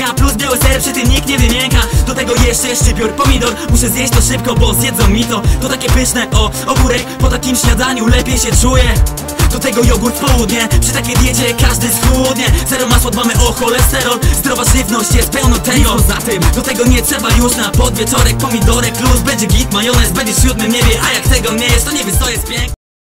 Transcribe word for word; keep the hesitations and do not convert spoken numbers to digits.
miękka, plus biały ser, przy tym nikt nie wymięka. Do tego jeszcze szczypior, pomidor, muszę zjeść to szybko, bo zjedzą mi to. To takie pyszne, o, ogórek, po takim śniadaniu lepiej się czuję. Do tego jogurt w południe, przy takiej diecie każdy schudnie. Zero masła, dbamy o cholesterol, zdrowa żywność jest pełno tego. Poza tym, do tego nie trzeba już na podwieczorek pomidorek, plus będzie git, majonez, będzie w siódmym niebie. A jak tego nie jest, to nie wiem co jest piękne.